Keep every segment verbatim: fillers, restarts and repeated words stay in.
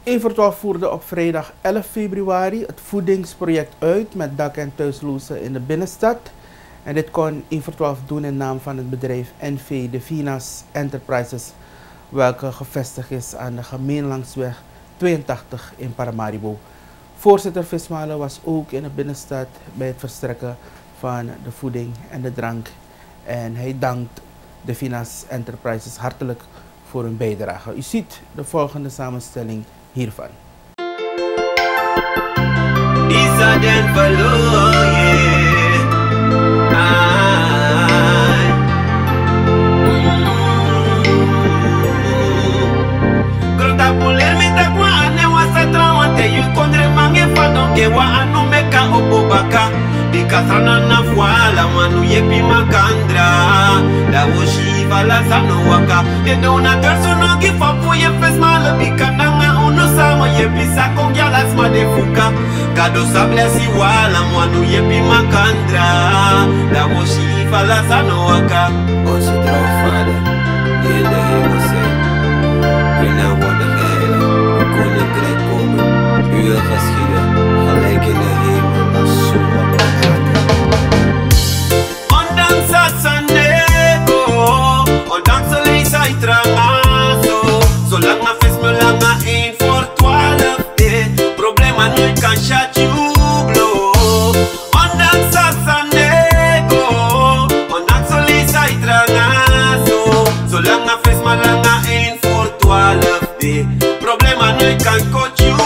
één voor twaalf voerde op vrijdag elf februari het voedingsproject uit met dak- en thuislozen in de binnenstad. En dit kon één voor twaalf doen in naam van het bedrijf N V De Vinas Enterprises, welke gevestigd is aan de Gemeenlandsweg tweeëntachtig in Paramaribo. Voorzitter Vismalen was ook in de binnenstad bij het verstrekken van de voeding en de drank. En hij dankt De Vinas Enterprises hartelijk voor hun bijdrage. U ziet de volgende samenstelling hiervan. Isa den verloren. Que wa anu meka obobaka di kasana na fuala manu yepi makandra da woshi vala sano waka de dona tersono gi fapu ye fesmala bikananga uno sama yepi sakongya lasma de fuka kado sablesi wala manu yepi makandra da woshi vala sano waka osu trofada de de você bina wada hele kone kreko uur geschieden gelijk in de hemel als ondanks het sanego, ondanks de leesheid trangazo, zolang na vis me langa één voor twaalf de problema nooit kan shut you blow. Ondanks het sanego, ondanks de leesheid trangazo, zolang na vis me langa één voor twaalf de problema nooit kan coach you.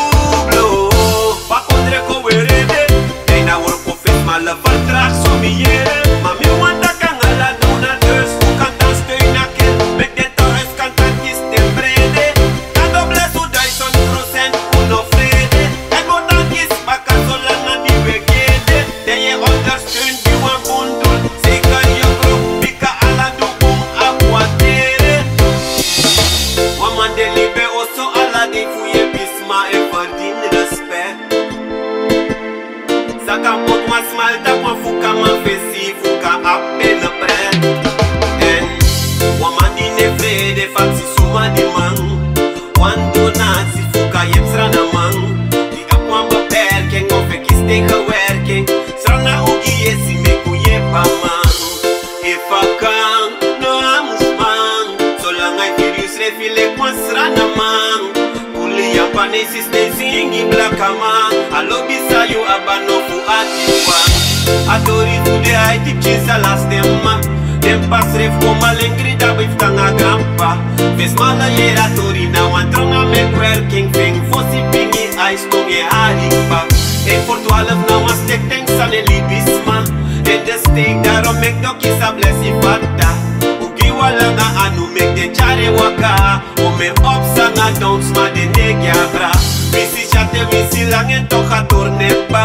Adori fude ai tip cinza las demma dem pas ref como alengrida bif tanga grampa ves mala yera torina wan tronga me working thing fossi pingi ice kong e harikpa e for twaalf na was tek tank san e libisma e de steak daro mek doki sa blessi fatta uki wala nga anu mek de chare waka o me opsa nga dons ma de negiabra visi chate visi lang en tocha tornepa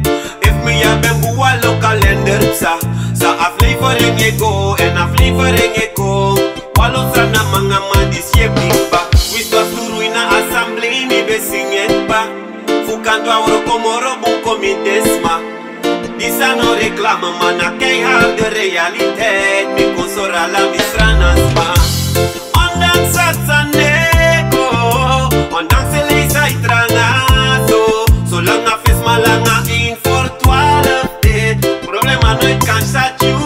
me ya ben buwa lo kalender sa sa aflevering ego en aflevering ego walo sana mga madisye bimba wiswa suruina assembly mi besingen pa fukando auro como robo comidesma disa no reclama mana kei hard de realiteit mi consora la misranas ma ondan satsanego ondan se leisa itrangazo so lang na fes malanga in nooit kan shut you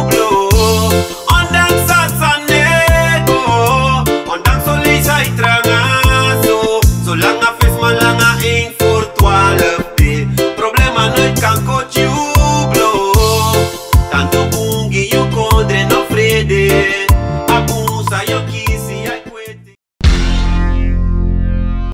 blow. Ondanks dat sanego, ondanks zo lees hij trangen.